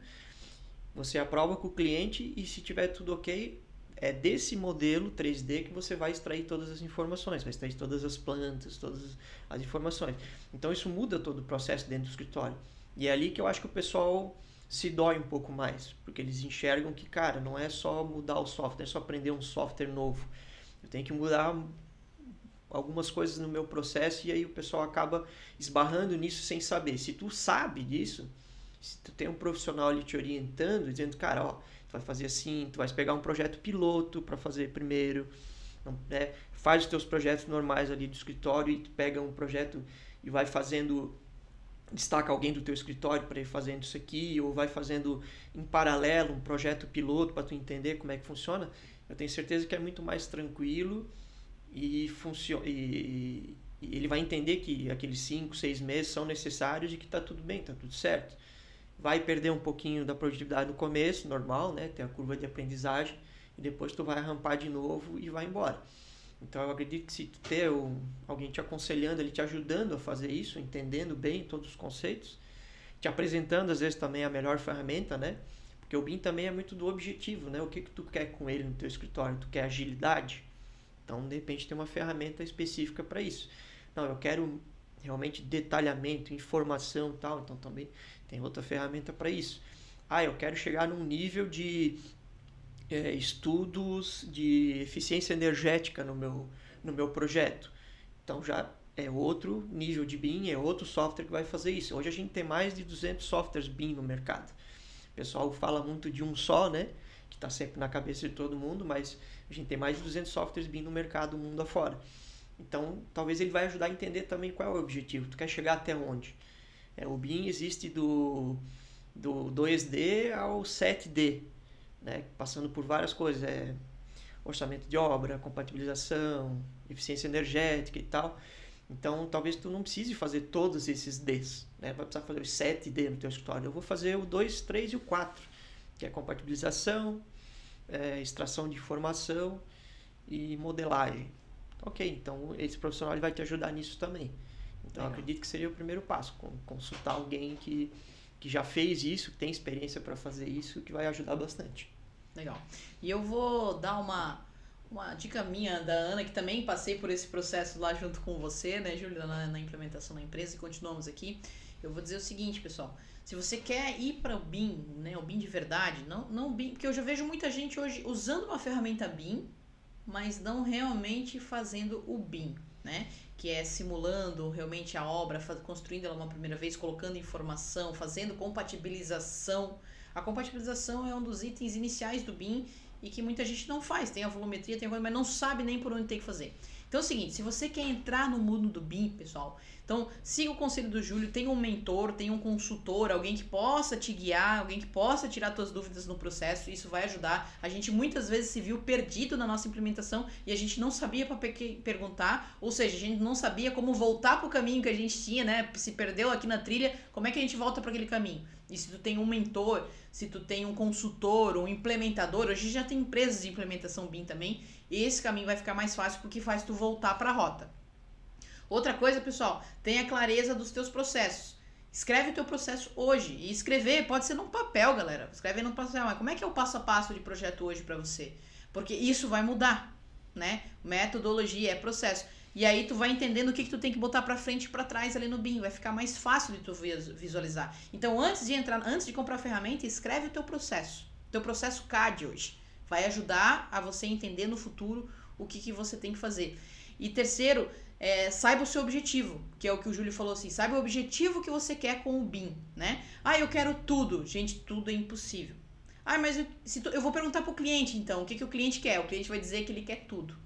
você aprova com o cliente e se tiver tudo ok, é desse modelo três D que você vai extrair todas as informações, vai extrair todas as plantas, todas as informações. Então isso muda todo o processo dentro do escritório. E é ali que eu acho que o pessoal se dói um pouco mais, porque eles enxergam que, cara, não é só mudar o software, não é só aprender um software novo. Eu tenho que mudar algumas coisas no meu processo e aí o pessoal acaba esbarrando nisso sem saber. Se tu sabe disso, se tu tem um profissional ali te orientando, dizendo, cara, ó, tu vai fazer assim, tu vai pegar um projeto piloto para fazer primeiro, né? Faz os teus projetos normais ali do escritório e tu pega um projeto e vai fazendo, destaca alguém do teu escritório para ir fazendo isso aqui, ou vai fazendo em paralelo um projeto piloto para tu entender como é que funciona. Eu tenho certeza que é muito mais tranquilo e, funciona, e, e ele vai entender que aqueles cinco, seis meses são necessários e que está tudo bem, está tudo certo. Vai perder um pouquinho da produtividade no começo, normal, né? Tem a curva de aprendizagem e depois tu vai rampar de novo e vai embora. Então eu acredito que se tu ter um, alguém te aconselhando, ele te ajudando a fazer isso, entendendo bem todos os conceitos, te apresentando às vezes também a melhor ferramenta, né? Porque o B I M também é muito do objetivo, né? O que que tu quer com ele no teu escritório? Tu quer agilidade? Então, de repente, tem uma ferramenta específica para isso. Não, eu quero realmente detalhamento, informação e tal, então também tem outra ferramenta para isso. Ah, eu quero chegar num nível de é, estudos de eficiência energética no meu, no meu projeto. Então, já é outro nível de B I M, é outro software que vai fazer isso. Hoje a gente tem mais de duzentos softwares B I M no mercado. O pessoal fala muito de um só, né? Que está sempre na cabeça de todo mundo, mas a gente tem mais de duzentos softwares B I M no mercado, mundo afora. Então, talvez ele vai ajudar a entender também qual é o objetivo. Tu quer chegar até onde? É, o B I M existe do, do dois D ao sete D, né? Passando por várias coisas. É, orçamento de obra, compatibilização, eficiência energética e tal. Então, talvez tu não precise fazer todos esses Ds, né? Vai precisar fazer os sete D no teu escritório. Eu vou fazer o dois, três e o quatro, que é compatibilização, é, extração de informação e modelagem. Ok, então esse profissional ele vai te ajudar nisso também. Então, eu acredito que seria o primeiro passo, consultar alguém que, que já fez isso, que tem experiência para fazer isso, que vai ajudar bastante. Legal. E eu vou dar uma, uma dica minha da Ana, que também passei por esse processo lá junto com você, né, Júlia, na, na implementação da empresa, e continuamos aqui. Eu vou dizer o seguinte, pessoal, se você quer ir para o B I M, né, o B I M de verdade, não, não B I M, porque eu já vejo muita gente hoje usando uma ferramenta B I M, mas não realmente fazendo o B I M, né? Que é simulando realmente a obra, faz, construindo ela uma primeira vez, colocando informação, fazendo compatibilização. A compatibilização é um dos itens iniciais do B I M e que muita gente não faz. Tem a volumetria, tem a coisa, mas não sabe nem por onde tem que fazer. Então é o seguinte, se você quer entrar no mundo do B I M, pessoal, então siga o conselho do Júlio, tenha um mentor, tenha um consultor, alguém que possa te guiar, alguém que possa tirar suas dúvidas no processo, isso vai ajudar. A gente muitas vezes se viu perdido na nossa implementação e a gente não sabia para perguntar, ou seja, a gente não sabia como voltar para o caminho que a gente tinha, né? Se perdeu aqui na trilha, como é que a gente volta para aquele caminho? E se tu tem um mentor, se tu tem um consultor, um implementador, hoje já tem empresas de implementação B I M também, esse caminho vai ficar mais fácil porque faz tu voltar para a rota. Outra coisa, pessoal, tenha clareza dos teus processos. Escreve o teu processo hoje. E escrever pode ser num papel, galera. Escreve num papel. Mas como é que é o passo a passo de projeto hoje para você? Porque isso vai mudar, né? Metodologia é processo. E aí tu vai entendendo o que, que tu tem que botar para frente e para trás ali no B I M. Vai ficar mais fácil de tu visualizar. Então, antes de entrar, antes de comprar a ferramenta, escreve o teu processo. Teu processo C A D hoje. Vai ajudar a você entender no futuro o que, que você tem que fazer. E terceiro, é, saiba o seu objetivo, que é o que o Júlio falou assim, saiba o objetivo que você quer com o B I M, né? Ah, eu quero tudo. Gente, tudo é impossível. Ah, mas eu, se tu, eu vou perguntar pro cliente, então, o que, que o cliente quer? O cliente vai dizer que ele quer tudo.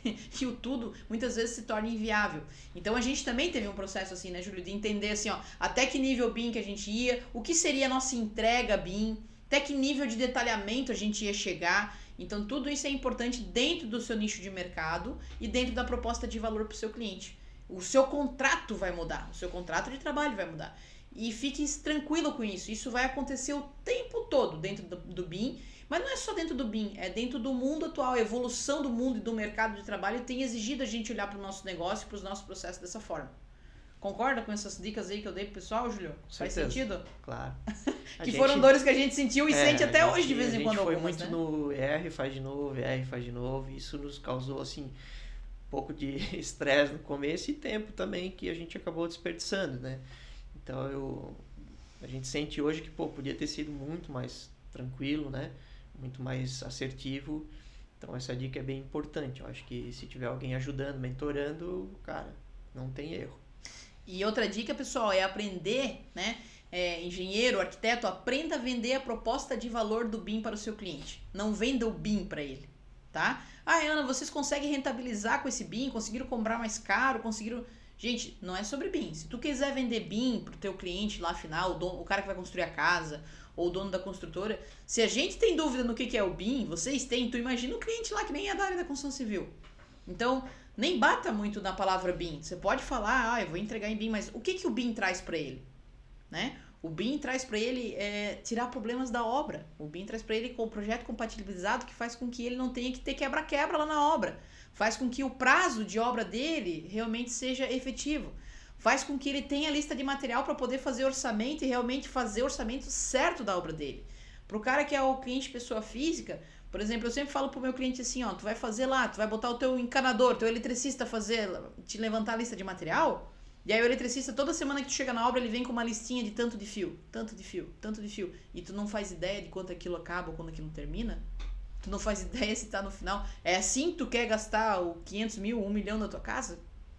E o tudo, muitas vezes, se torna inviável. Então, a gente também teve um processo assim, né, Júlio, de entender assim, ó, até que nível B I M que a gente ia, o que seria a nossa entrega B I M, até que nível de detalhamento a gente ia chegar. Então, tudo isso é importante dentro do seu nicho de mercado e dentro da proposta de valor para o seu cliente. O seu contrato vai mudar, o seu contrato de trabalho vai mudar. E fique tranquilo com isso. Isso vai acontecer o tempo todo dentro do, do B I M, mas não é só dentro do B I M, é dentro do mundo atual. A evolução do mundo e do mercado de trabalho tem exigido a gente olhar para o nosso negócio e para os nossos processos dessa forma. Concorda com essas dicas aí que eu dei pro pessoal, Júlio? Faz sentido? Claro. que gente, foram dores que a gente sentiu e é, sente até gente, hoje de vez em quando. A gente foi algumas, muito né? no R, faz de novo, R, faz de novo. Isso nos causou, assim, um pouco de estresse no começo e tempo também que a gente acabou desperdiçando, né? Então, eu, a gente sente hoje que, pô, podia ter sido muito mais tranquilo, né? Muito mais assertivo. Então, essa dica é bem importante. Eu acho que se tiver alguém ajudando, mentorando, cara, não tem erro. E outra dica, pessoal, é aprender, né? É, engenheiro, arquiteto, aprenda a vender a proposta de valor do B I M para o seu cliente. Não venda o B I M para ele, tá? Ah, Ana, vocês conseguem rentabilizar com esse B I M? Conseguiram comprar mais caro? Conseguiram... Gente, não é sobre B I M. Se tu quiser vender B I M para o teu cliente lá final, o, dono, o cara que vai construir a casa, ou o dono da construtora, se a gente tem dúvida no que, que é o B I M, vocês têm, tu imagina o cliente lá que nem é da área da construção civil. Então... nem bata muito na palavra B I M. Você pode falar, ah, eu vou entregar em B I M, mas o que, que o B I M traz para ele? Né? O B I M traz para ele é, tirar problemas da obra. O B I M traz para ele com o projeto compatibilizado que faz com que ele não tenha que ter quebra-quebra lá na obra. Faz com que o prazo de obra dele realmente seja efetivo. Faz com que ele tenha lista de material para poder fazer orçamento e realmente fazer o orçamento certo da obra dele. Para o cara que é o cliente pessoa física... Por exemplo, eu sempre falo pro meu cliente assim, ó, tu vai fazer lá, tu vai botar o teu encanador, teu eletricista fazer, te levantar a lista de material, e aí o eletricista, toda semana que tu chega na obra, ele vem com uma listinha de tanto de fio, tanto de fio, tanto de fio, e tu não faz ideia de quanto aquilo acaba ou quando aquilo termina, tu não faz ideia se tá no final. É assim que tu quer gastar o quinhentos mil, um milhão na tua casa?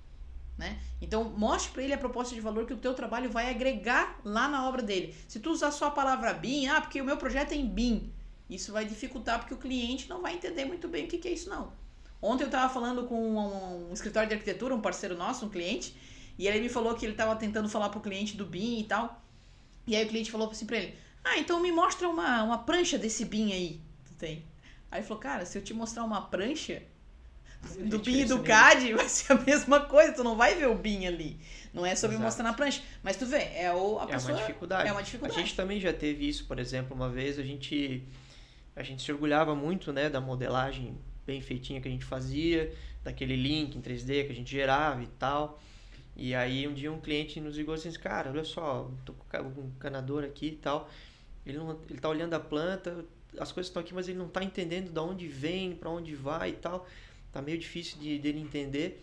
Né? Então, mostre para ele a proposta de valor que o teu trabalho vai agregar lá na obra dele. Se tu usar só a palavra B I M, ah, porque o meu projeto é em B I M, isso vai dificultar porque o cliente não vai entender muito bem o que, que é isso não. Ontem eu estava falando com um, um escritório de arquitetura, um parceiro nosso, um cliente, e ele me falou que ele estava tentando falar pro cliente do B I M e tal. E aí o cliente falou assim pra ele, ah, então me mostra uma, uma prancha desse B I M aí. Tu tem? Aí ele falou, cara, se eu te mostrar uma prancha do B I M e do C A D, vai ser a mesma coisa, tu não vai ver o B I M ali. Não é sobre Exato. Mostrar na prancha. Mas tu vê, é, o, a é pessoa, uma dificuldade. É uma dificuldade. A gente também já teve isso, por exemplo, uma vez a gente... A gente se orgulhava muito, né, da modelagem bem feitinha que a gente fazia, daquele link em três D que a gente gerava e tal. E aí um dia um cliente nos ligou assim, cara, olha só, tô com um encanador aqui e tal. Ele, não, ele tá olhando a planta, as coisas estão aqui, mas ele não tá entendendo de onde vem, para onde vai e tal. Tá meio difícil de, dele entender.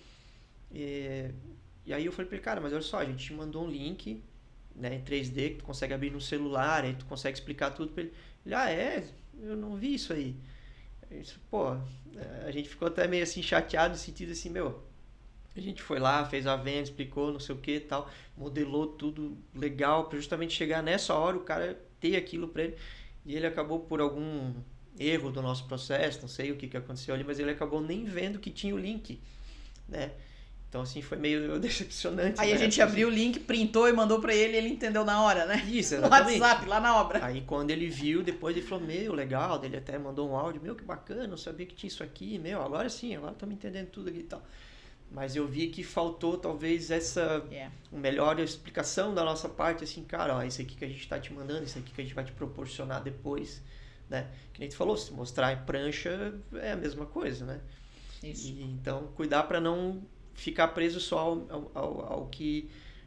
E, e aí eu falei pra ele, cara, mas olha só, a gente te mandou um link, né, em três D que tu consegue abrir no celular, aí tu consegue explicar tudo pra ele. Ele, ah, é? Eu não vi isso aí. Isso, pô, a gente ficou até meio assim chateado no sentido assim, meu, a gente foi lá, fez a venda, explicou, não sei o que e tal, modelou tudo legal pra justamente chegar nessa hora o cara ter aquilo pra ele, e ele acabou por algum erro do nosso processo, não sei o que, que aconteceu ali, mas ele acabou nem vendo que tinha o link. né? Então, assim, foi meio decepcionante. Aí né? a gente abriu o link, printou e mandou pra ele e ele entendeu na hora, né? Isso, no exatamente. WhatsApp, lá na obra. Aí quando ele viu, depois ele falou, meu, legal, ele até mandou um áudio, meu, que bacana, não sabia que tinha isso aqui, meu, agora sim, agora estamos entendendo tudo aqui e tal. Mas eu vi que faltou talvez essa Yeah. uma melhor explicação da nossa parte, assim, cara, ó, isso aqui que a gente está te mandando, isso aqui que a gente vai te proporcionar depois, né? Que nem tu falou, se mostrar em prancha é a mesma coisa, né? Isso. E, então, cuidar para não ficar preso só ao, ao, ao que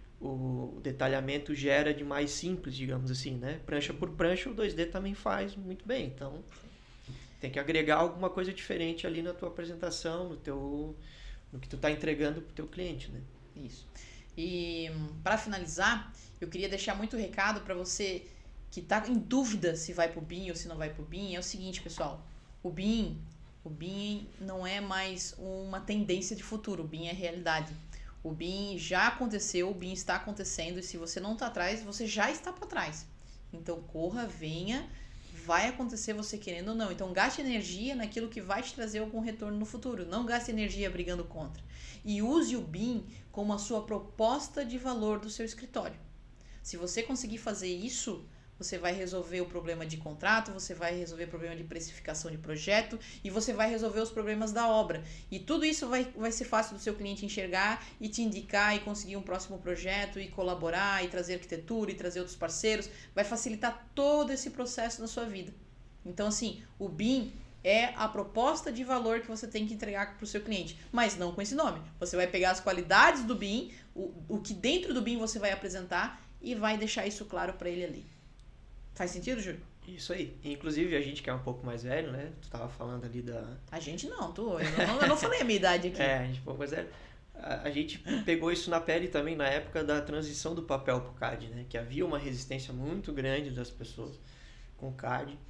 o detalhamento gera de mais simples, digamos assim, né? Prancha por prancha, o dois D também faz muito bem, então tem que agregar alguma coisa diferente ali na tua apresentação, no teu... no que tu está entregando para o teu cliente, né? Isso. E para finalizar, eu queria deixar muito recado para você que está em dúvida se vai pro B I M ou se não vai pro B I M. É o seguinte, pessoal, o B I M, o B I M não é mais uma tendência de futuro, o B I M é realidade. O B I M já aconteceu, o B I M está acontecendo e se você não está atrás, você já está para trás. Então corra, venha, vai acontecer você querendo ou não. Então gaste energia naquilo que vai te trazer algum retorno no futuro. Não gaste energia brigando contra. E use o B I M como a sua proposta de valor do seu escritório. Se você conseguir fazer isso, você vai resolver o problema de contrato, você vai resolver o problema de precificação de projeto e você vai resolver os problemas da obra. E tudo isso vai, vai ser fácil do seu cliente enxergar e te indicar e conseguir um próximo projeto e colaborar e trazer arquitetura e trazer outros parceiros. Vai facilitar todo esse processo na sua vida. Então, assim, o B I M é a proposta de valor que você tem que entregar para o seu cliente, mas não com esse nome. Você vai pegar as qualidades do B I M, o, o que dentro do B I M você vai apresentar e vai deixar isso claro para ele ali. Faz sentido, Júlio? Isso aí. Inclusive, a gente que é um pouco mais velho, né? Tu tava falando ali da... A gente não, tu. Eu não, eu não falei a minha idade aqui. É, a gente é um pouco mais velho. A, a gente pegou isso na pele também na época da transição do papel pro C A D, né? Que havia uma resistência muito grande das pessoas com o C A D.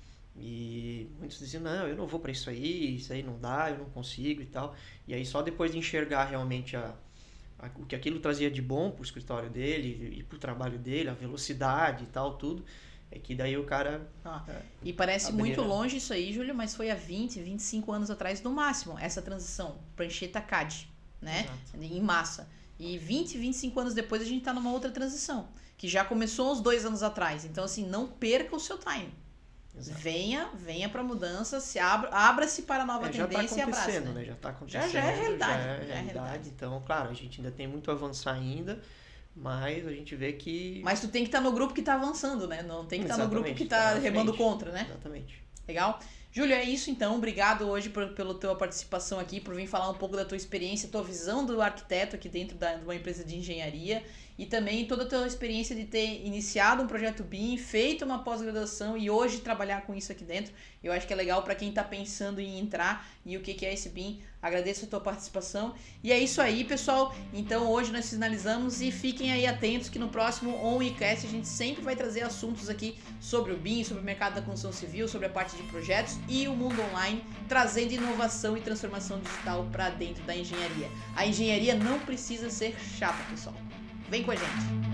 E muitos diziam, não, eu não vou para isso aí, isso aí não dá, eu não consigo e tal. E aí só depois de enxergar realmente a, a, o que aquilo trazia de bom pro escritório dele e pro trabalho dele, a velocidade e tal, tudo... É que daí o cara... Ah, e parece abrir, muito né? longe isso aí, Júlio, mas foi há vinte, vinte e cinco anos atrás no máximo, essa transição, prancheta C A D, né? Exato. Em massa. E vinte, vinte e cinco anos depois a gente tá numa outra transição, que já começou uns dois anos atrás. Então, assim, não perca o seu time. Exato. Venha, venha pra mudança, se abra, abra-se para a nova É, já tendência tá e abrace, acontecendo, né? né? Já tá acontecendo. Já, já é realidade. Já é já é realidade. realidade. Então, claro, a gente ainda tem muito a avançar ainda, mas a gente vê que... Mas tu tem que estar no grupo que tá avançando, né? Não tem que estar no grupo que tá Exatamente, remando frente. contra, né? Exatamente. Legal? Júlio, é isso então. Obrigado hoje por, pela tua participação aqui, por vir falar um pouco da tua experiência, tua visão do arquiteto aqui dentro da, de uma empresa de engenharia e também toda a tua experiência de ter iniciado um projeto B I M, feito uma pós-graduação e hoje trabalhar com isso aqui dentro. Eu acho que é legal para quem está pensando em entrar e o que, que é esse B I M. Agradeço a tua participação. E é isso aí, pessoal. Então hoje nós finalizamos e fiquem aí atentos que no próximo OnWeCast a gente sempre vai trazer assuntos aqui sobre o B I M, sobre o mercado da construção civil, sobre a parte de projetos e o mundo online, trazendo inovação e transformação digital para dentro da engenharia. A engenharia não precisa ser chata, pessoal. Vem com a gente!